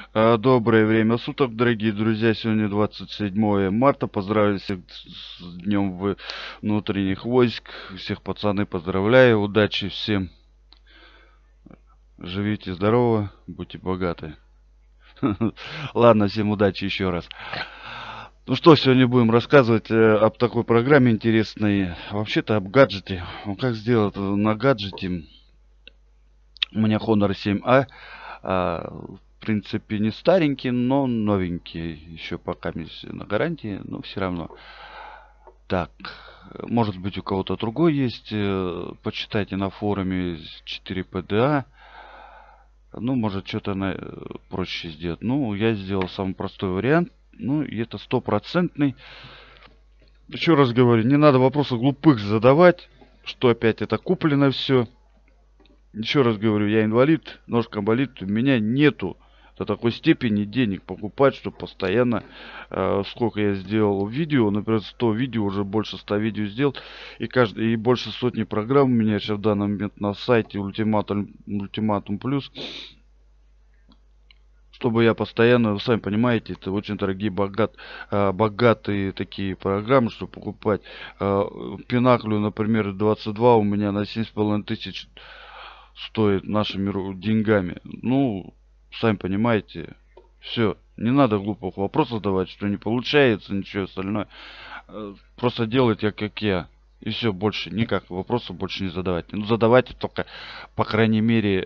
Доброе время суток, дорогие друзья. Сегодня 27 марта. Поздравляю всех с Днем внутренних войск. Всех пацаны поздравляю. Удачи всем. Живите здорово, будьте богаты. Ладно, всем удачи еще раз. Ну что, сегодня будем рассказывать об такой программе интересной. Вообще-то об гаджете. Как сделать на гаджете. У меня Honor 7A. В принципе, не старенький, но новенький. Еще пока на гарантии, но все равно. Так, может быть у кого-то другой есть. Почитайте на форуме 4PDA. Ну, может что-то проще сделать. Ну, я сделал самый простой вариант. Ну, и это стопроцентный. Еще раз говорю, не надо вопросов глупых задавать. Что опять это куплено все. Еще раз говорю, я инвалид, ножка болит, у меня нету до такой степени денег покупать, чтобы постоянно, сколько я сделал видео, например, 100 видео, уже больше 100 видео сделал, и больше сотни программ у меня сейчас в данный момент на сайте Ультиматум Плюс, чтобы я постоянно, вы сами понимаете, это очень дорогие, богатые такие программы, чтобы покупать. Пинаклю, например, 22 у меня на 7,5 тысяч стоит нашими деньгами. Ну, сами понимаете, все. Не надо глупых вопросов задавать, что не получается, ничего остальное. Просто делайте, как я. И все, больше никак вопросов больше не задавайте. Ну, задавайте только, по крайней мере,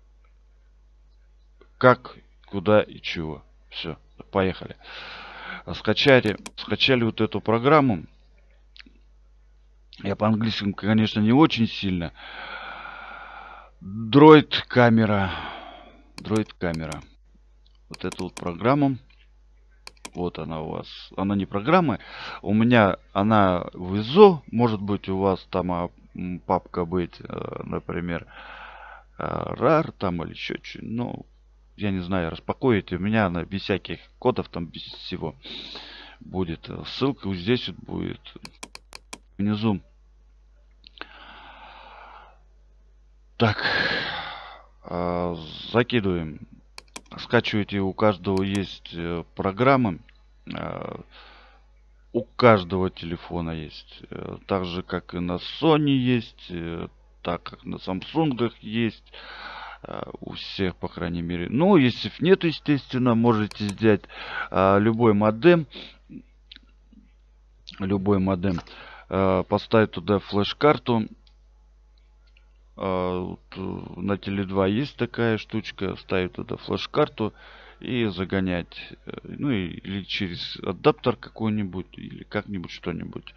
как, куда и чего. Все, поехали. Скачали вот эту программу. Я по-английски, конечно, не очень сильно. Droid камера. Вот эту вот программу. Вот она у вас. Она не программа. У меня она в ISO. Может быть у вас там папка быть, например, RAR там или еще что-нибудь. Ну, я не знаю, распакуете. У меня она без всяких кодов, там без всего будет. Ссылка вот здесь вот будет внизу. Так, закидываем. Скачивайте, у каждого есть программы. У каждого телефона есть. Так же, как и на Sony есть. Так как на Samsung есть. У всех, по крайней мере. Ну, если нет, естественно, можете взять любой модем. Поставить туда флеш-карту. На Теле2 есть такая штучка. Ставить туда флеш-карту и загонять. Ну, или через адаптер какой-нибудь, или как-нибудь что-нибудь.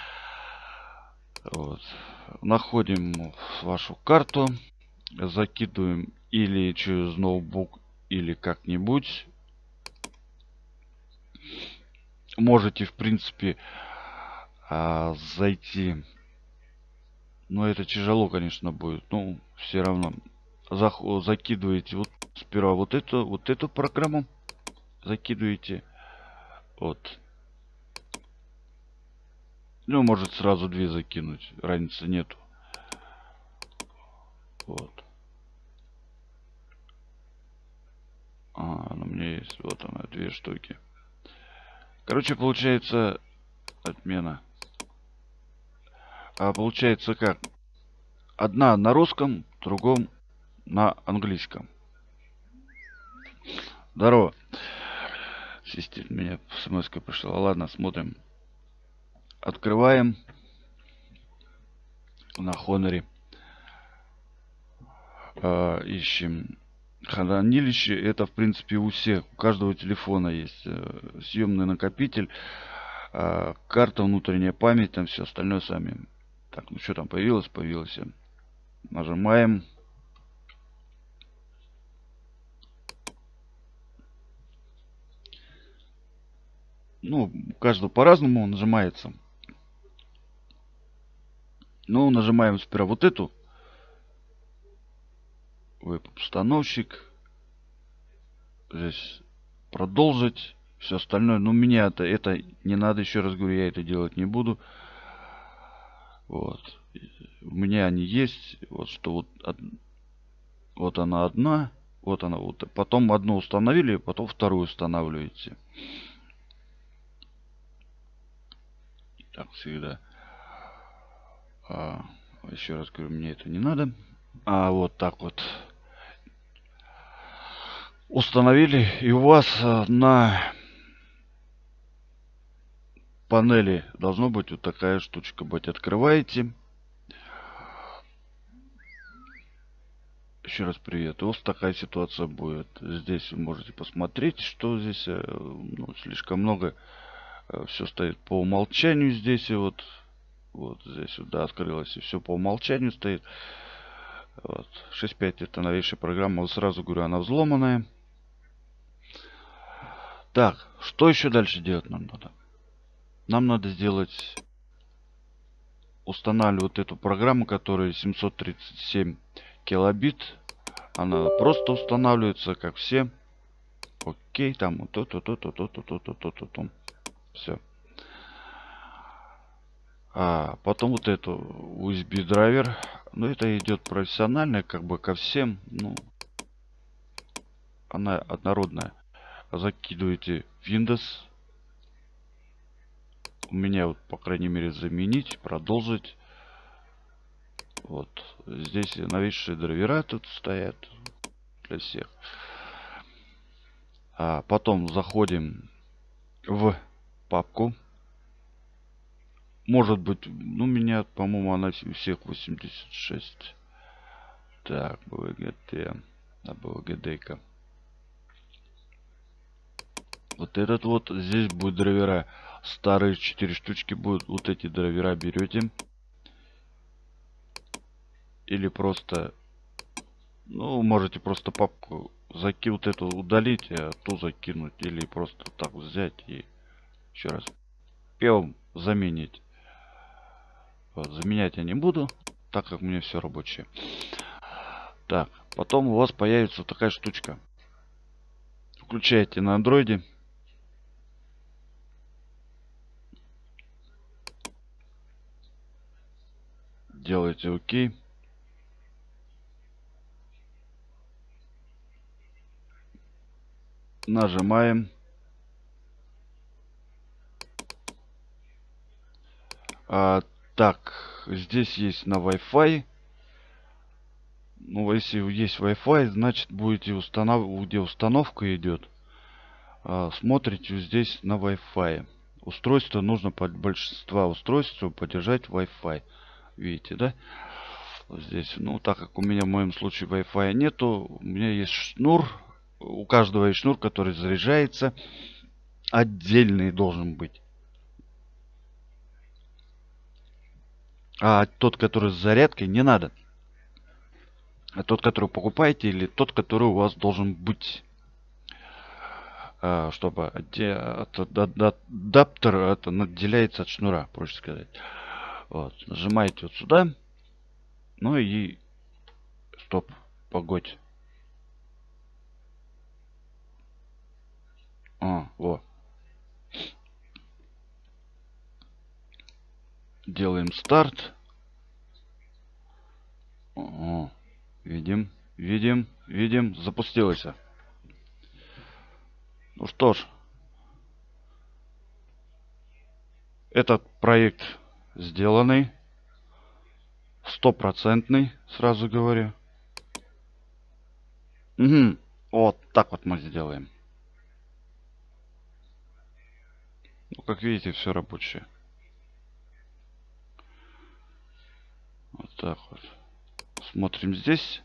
Вот. Находим вашу карту. Закидываем или через ноутбук, или как-нибудь. Можете, в принципе, зайти. Но это тяжело, конечно, будет. Ну, все равно. Закидываете вот сперва вот эту программу. Закидываете. Вот. Ну, может сразу две закинуть. Разницы нету. Вот. У меня есть. Вот она, две штуки. Короче, получается отмена. Получается как? Одна на русском, другом на английском. Здорово. Система меня смс-ка пришла. Ладно, смотрим. Открываем на Хоноре. Ищем хранилище. Это, в принципе, у всех. У каждого телефона есть съемный накопитель. Карта, внутренняя память, там все остальное сами. Так, ну что там появилось? Появилось. Нажимаем. Ну, у каждого по-разному нажимается. Ну, нажимаем сперва вот эту. Веб-установщик. Здесь продолжить. Все остальное. Но меня это не надо. Еще раз говорю, я это делать не буду. Вот. У меня они есть. Вот что вот она одна. Вот она. Вот. Потом одну установили, потом вторую устанавливаете. Так всегда. Еще раз говорю, мне это не надо. Вот так вот. Установили. И у вас на панели должно быть вот такая штучка быть. Открываете. Еще раз привет. Вот такая ситуация будет. Здесь вы можете посмотреть, что здесь слишком много. Все стоит по умолчанию здесь. И вот здесь вот, да, открылось. И все по умолчанию стоит. Вот. 6.5 это новейшая программа. Вот сразу говорю, она взломанная. Так, что еще дальше делать нам надо? Нам надо сделать... Устанавливать эту программу, которая 737 килобит. Она просто устанавливается, как все. Окей, там все. Потом вот эту USB драйвер. Ну, это идет профессиональная, как бы ко всем. Ну, она однородная. Закидываете Windows. У меня вот, по крайней мере, заменить, продолжить. Вот здесь новейшие драйвера тут стоят для всех. Потом заходим в папку. Может быть, ну, у меня, по-моему, она у всех 86. Так, BVGT, BVGD-ка. Вот этот вот, здесь будет драйвера. Старые 4 штучки будут. Вот эти драйвера берете. Или просто, ну, можете просто папку вот эту удалить, а ту закинуть. Или просто так взять и еще раз певом заменить. Вот, заменять я не буду, так как у меня все рабочее. Так, потом у вас появится такая штучка. Включаете на андроиде. Делаете ОК. Нажимаем. Так, здесь есть на Wi-Fi. Ну, если есть Wi-Fi, значит будете устанавливать, где установка идет. Смотрите здесь на Wi-Fi. Устройство нужно под большинство устройств поддержать Wi-Fi. Видите, да? Вот здесь, ну, так как у меня в моем случае Wi-Fi нету, у меня есть шнур. У каждого есть шнур, который заряжается. Отдельный должен быть. А тот, который с зарядкой, не надо. А тот, который покупаете, или тот, который у вас должен быть. Чтобы адаптер это отделяется от шнура, проще сказать. Вот. Нажимаете вот сюда. Ну и стоп. Погодь. Во. Делаем старт. Видим. Запустилось. Ну что ж. Этот проект сделанный. 100%, сразу говорю. Угу. Вот так вот мы сделаем. Ну, как видите, все рабочее. Вот так вот. Смотрим здесь.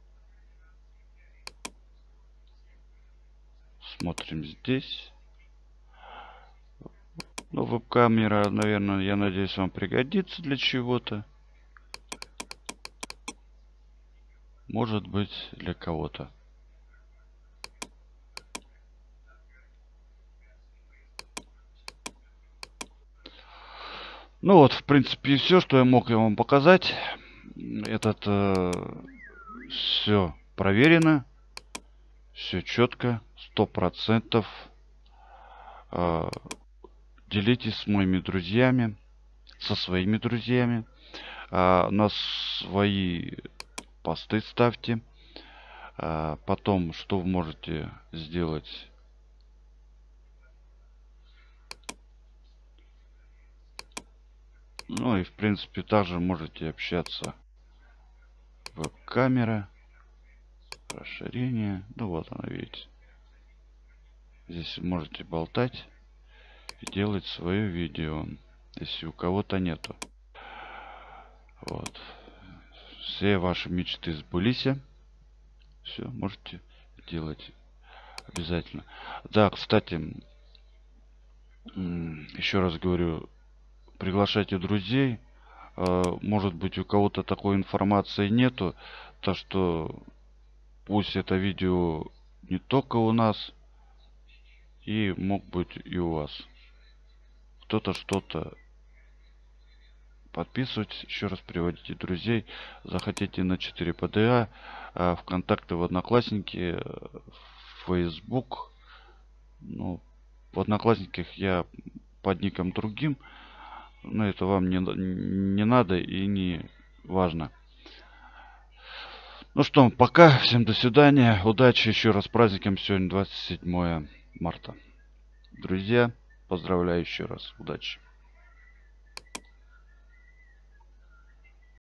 Смотрим здесь. Ну, веб-камера, наверное, я надеюсь, вам пригодится для чего-то. Может быть, для кого-то. Ну вот, в принципе, и все, что я мог вам показать. Все проверено. Все четко. 100%. Делитесь с моими друзьями. Со своими друзьями. На свои посты ставьте. Потом, что вы можете сделать? Ну и в принципе также можете общаться. Веб-камера, расширение. Ну вот она, видите. Здесь можете болтать и делать свое видео, если у кого-то нету. Вот. Все ваши мечты сбылись. Все, можете делать обязательно. Да, кстати, еще раз говорю, приглашайте друзей. Может быть, у кого-то такой информации нету, то что пусть это видео не только у нас, и мог быть и у вас. Кто-то что-то. Подписывайтесь, еще раз приводите друзей. Захотите на 4 ПДА, ВКонтакте, в Одноклассники, в Facebook. Ну, в Одноклассниках я под ником другим. Но это вам не надо и не важно. Ну что, пока. Всем до свидания. Удачи. Еще раз с праздником. Сегодня 27 марта. Друзья, поздравляю еще раз. Удачи.